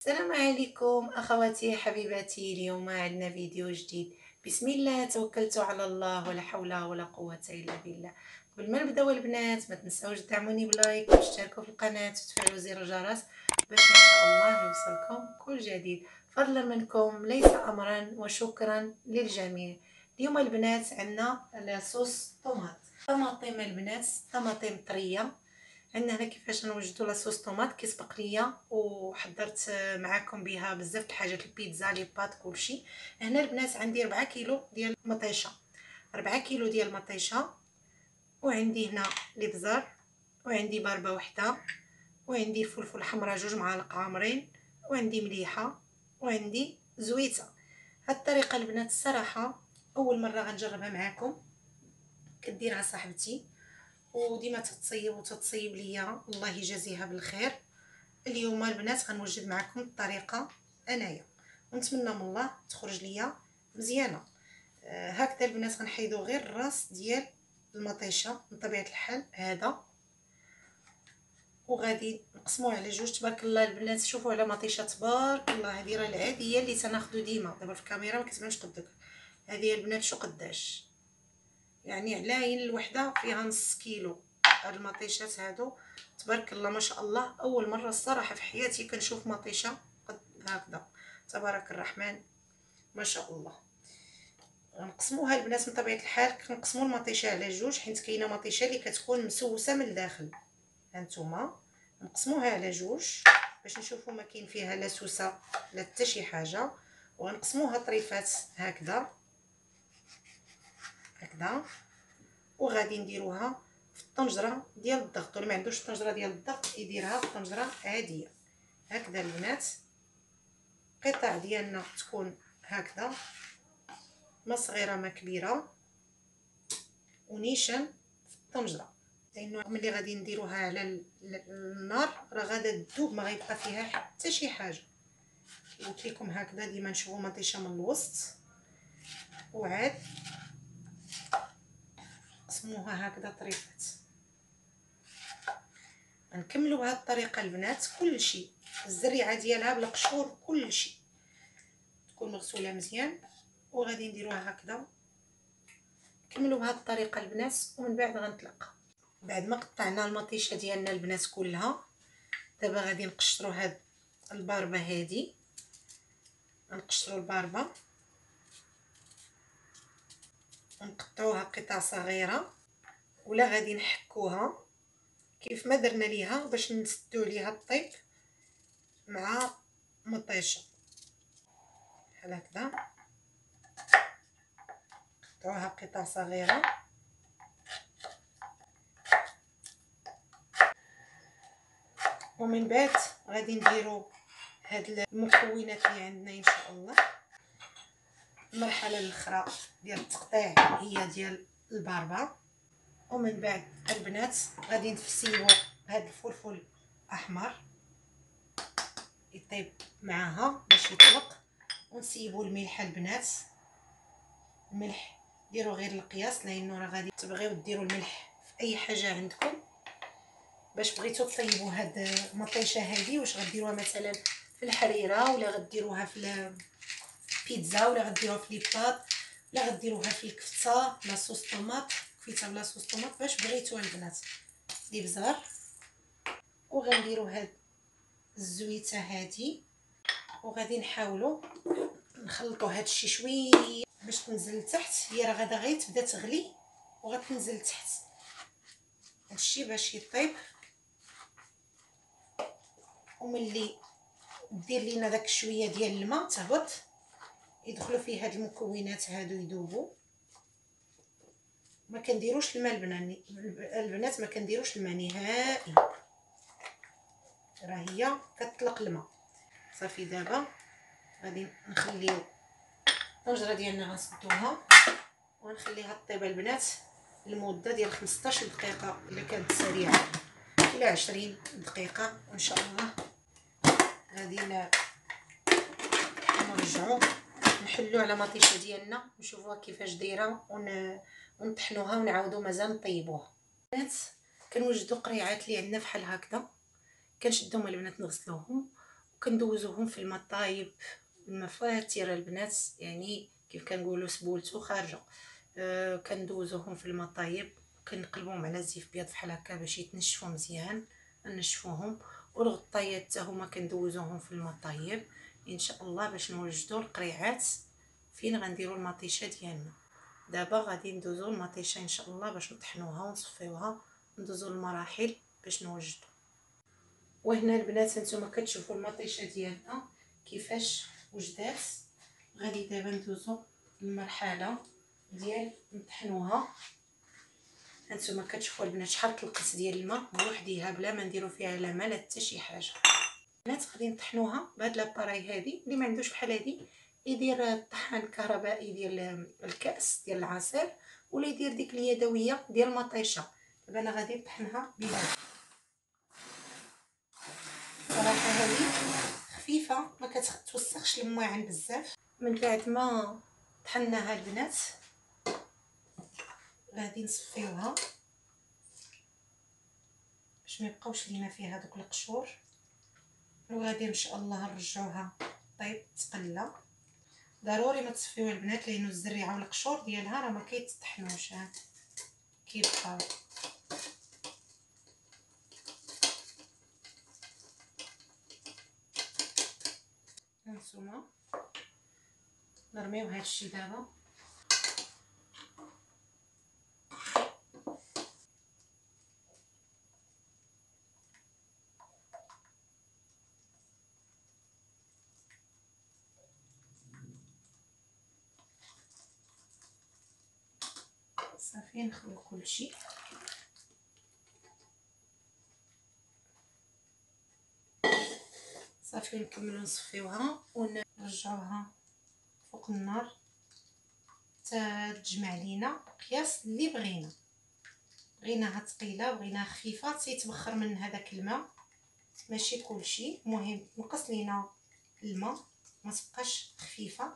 السلام عليكم اخواتي حبيباتي. اليوم عندنا فيديو جديد. بسم الله توكلت على الله ولا حول ولا قوه الا بالله. قبل ما نبداو البنات ما تنساوش تدعموني بلايك وتشتركوا في القناه وتفعلوا زر الجرس باش ان شاء الله يوصلكم كل جديد فضلا منكم ليس امرا. وشكرا للجميع. اليوم البنات عندنا لاصوص طماطم البنات، طماطم طريه. عندنا هنا كيفاش نوجدوا لاصوص طوماط كيسبق ليا وحضرت معاكم بها بزاف د الحاجات، البيتزا لي بات كلشي. هنا البنات عندي 4 كيلو ديال المطيشه، 4 كيلو ديال المطيشه، وعندي هنا الابزار، وعندي باربه وحده، وعندي الفلفل الحمراء 2 معالق عامرين، وعندي مليحه، وعندي زويته. هاد الطريقه البنات الصراحه اول مره غنجربها معاكم، كديرها صاحبتي وديما تتصيب وتتصيب ليا، الله يجازيها بالخير. اليوم البنات غنوجد معكم الطريقه انايا ونتمنى من الله تخرج ليا مزيانه. هكذا البنات غنحيدو غير الراس ديال المطيشه من طبيعه الحال هذا، وغادي نقسموه على جوج. تبارك الله البنات، شوفوا على مطيشه تبارك الله. هذه راه العاديه اللي تناخذو ديما، دابا في الكاميرا ما كتبانش قدك. هذه البنات شو قداش يعني على عين الوحده فيها نص كيلو. هاد المطيشات هادو تبارك الله ما شاء الله، اول مره الصراحه في حياتي كنشوف مطيشه قد هكذا، تبارك الرحمن ما شاء الله. غنقسموها البنات من طبيعه الحال، كنقسموا المطيشه على جوج حيت كاينه مطيشه اللي كتكون مسوسه من الداخل. هانتوما نقسموها على جوج باش نشوفوا ما كاين فيها لا سوسه لا حتى شي حاجه. وغنقسموها طريفات هكذا هكذا، وغادي نديروها في الطنجره ديال الضغط. واللي ما عندوش الطنجره ديال الضغط يديرها في طنجره عاديه. هكذا البنات القطع ديالنا تكون هكذا، ما صغيره ما كبيره، ونيشان في الطنجره، لانه ملي غادي نديروها على النار راه غادا تذوب، ما غيبقى فيها حتى شي حاجه. قلت لكم هكذا ديما نشوفوا مطيشه من الوسط وعاد قسموها هكذا طريفات. نكملوا بهذه الطريقه البنات كلشي، الزريعه ديالها بالقشور كلشي تكون مغسوله مزيان، وغادي نديروها هكذا. نكملوا بهذه الطريقه البنات ومن بعد غنتلاقى. بعد ما قطعنا المطيشه ديالنا البنات كلها، دابا غادي نقشروا هاد الباربه هذه. نقشروا الباربه ونقطعوها قطع صغيره، ولا غادي نحكوها كيف ما درنا ليها باش نسدوا ليها الطيب مع مطيشه بحال هكذا. قطعوها قطع صغيره، ومن بعد غادي نديروا هاد المكونات اللي عندنا ان شاء الله. المرحله الاخرى ديال التقطيع هي ديال الباربه، ومن بعد البنات غادي نفسيو هاد الفلفل احمر يطيب معاها باش يطلق، ونسيبوا الملح البنات. الملح ديروا غير القياس، لانه راه غادي تبغيو ديروا الملح في اي حاجه عندكم. باش بغيتو طيبوا هاد المطيشه هذه، واش غديروها مثلا في الحريره، ولا غديروها في البيتزا، ولا غديروها في ليباط، ولا غديروها في الكفته لاصوص طوماط، كفته بلاصوص طوماط، باش بغيتو البنات. الابزار، وغنديروا هاد الزويته هذه، وغادي نحاولوا نخلطوا هادشي شويه باش تنزل لتحت. هي راه غادا غير تبدا تغلي وغتنزل لتحت، هادشي باش يطيب. وملي دير لينا داك شويه ديال الماء تهبط، يدخلوا فيه هاد المكونات هادو يذوبوا. ما كنديروش الماء البنات، ما كنديروش الماء نهائي، راه هي كتطلق الماء صافي. دابا غادي نخليو الطنجره ديالنا غنسدوها ونخليها طيب البنات لمده ديال 15 دقيقه الا كانت سريعه، الى 20 دقيقه وان شاء الله. غادي نرجعوا نحلوا على مطيشه ديالنا نشوفوها كيفاش دايره، ونطحنوها ونعاودوا مازال نطيبوها. البنات كنوجدوا قريعات اللي عندنا بحال هكذا، كنشدهم البنات نغسلوهم، كندوزوهم في الماء طايب، الماء فاتر البنات، يعني كيف كنقولوا سبولتو خارجه. كندوزوهم في الماء طايب، كنقلبوهم على زيف بيض بحال هكا باش يتنشفوا مزيان، نشفوهم. والغطايات حتى هما كندوزوهم في الماء طايب ان شاء الله باش نوجدوا القريعات فين غنديروا المطيشه ديالنا. دابا غادي ندوزو المطيشه ان شاء الله باش نطحنوها ونصفيوها، ندوزو المراحل باش نوجدوا. وهنا البنات هانتوما كتشوفوا المطيشه ديالنا كيفاش وجدات. غادي دابا ندوزو المرحله ديال نطحنوها. هانتوما كتشوفوا البنات شحال طلقت ديال الماء بوحديها بلا ما نديرو فيها لا ماء لا حتى شي حاجه. البنات غادي نطحنوها بهاد لاباراي هادي. اللي ما عندوش بحال هادي يدير الطحان الكهربائي ديال الكاس ديال العصير، ولا يدير ديك اليدويه ديال المطيشه. دابا انا غادي نطحنها بهذا. صراحه هذه خفيفه ما كتوسخش الماعن بزاف. من بعد ما طحناها البنات غادي نصفيوها باش ما يبقاوش لينا فيها دوك القشور، وغادي ان شاء الله نرجعوها طيب تقلى. ضروري ما تصفيوها البنات لانه الزريعه والقشور ديالها راه ما كيتطحنوش، كيبقاو. هانتوما نرميو هادشي دابا. صافي نخلو كلشي. صافي نكملو نصفيوها ونرجعوها فوق النار حتى تجمع لينا القياس اللي بغيناها ثقيله بغيناها خفيفه تيتبخر من هذاك الماء، ماشي كلشي. المهم نقص لينا الماء ما تبقاش خفيفه.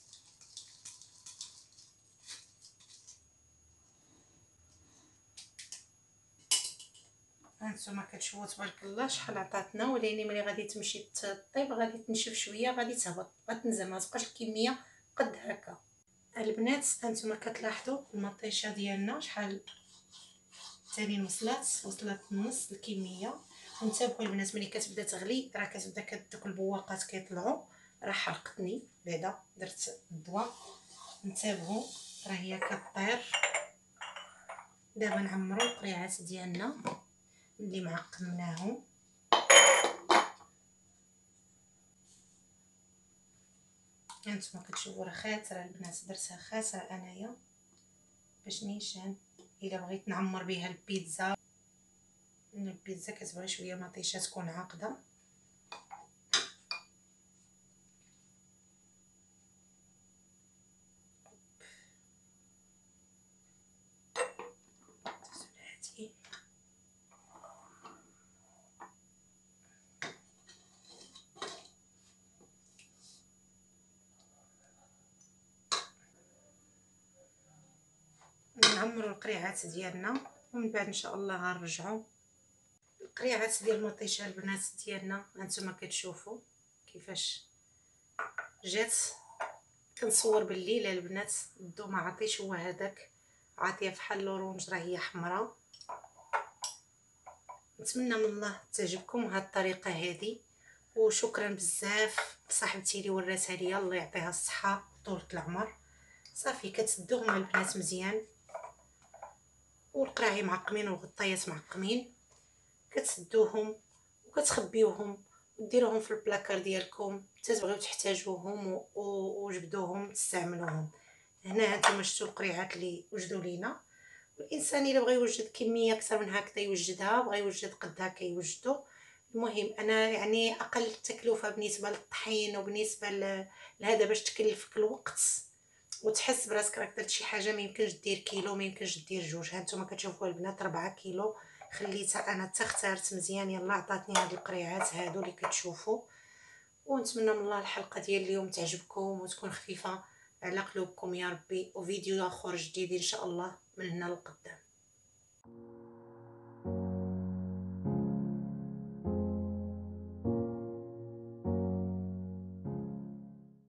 هانتوما كتشوفوا تبارك الله شحال عطاتنا، ولكن ملي غادي تمشي طيب غادي تنشف شويه، غادي تهبط، غتنزل، ما تبقاش الكميه قد هكا. البنات هانتوما كتلاحظوا المطيشه ديالنا شحال تاني وصلت نص الكميه. ونتابعوا البنات ملي كتبدا تغلي راه كتبدا دوك البواقات كيطلعوا، راه حرقتني بعدا درت الضوء. نتابعوا راه هي كطير. دابا نعمروا القريعات ديالنا اللي معقمناهم. هانتوما كتشوفوا راه خاسره البنات، درتها خاسره انايا باش نيشان. الا بغيت نعمر بها البيتزا، البيتزا كتبغي شويه مطيشه تكون عاقده. نعمروا القريعات ديالنا ومن بعد ان شاء الله غنرجعوا القريعات ديال المطيشه البنات ديالنا. هانتوما كتشوفوا كيفاش جات. كنصور بالليل البنات الضو ما عطيش هو هذاك، عاطيه فحال لورونج، راه هي حمراء. نتمنى من الله تعجبكم هاد الطريقه هذه، وشكرا بزاف لصاحبتي اللي وراتها ليا، الله يعطيها الصحه وطولة العمر. صافي كتسدوهم البنات مزيان، والقراعي معقمين والغطايات معقمين، كتسدوهم وكتخبيوهم وديروهم في البلاكار ديالكم حتى تبغيو تحتاجوهم وجبدوهم تستعملوهم. هنا هانتوما شفتوا القريعات اللي وجدوا لينا. الانسان الا بغى يوجد كميه اكثر من هكذا يوجدها، بغى يوجد قد هكا يوجدو. المهم انا يعني اقل تكلفه بالنسبه للطحين وبالنسبه لهذا باش تكلفك الوقت وتحس براسك راك درت شي حاجه. ما يمكنش دير كيلو، ما يمكنش دير جوج. هانتوما كتشوفوا البنات 4 كيلو خليتها انا حتى اختارت مزيان، يلا عطاتني هاد القريعات هادو اللي كتشوفوا. ونتمنى من الله الحلقه ديال اليوم تعجبكم وتكون خفيفه على قلوبكم يا ربي، وفيديو اخر جديد ان شاء الله من هنا لقدام.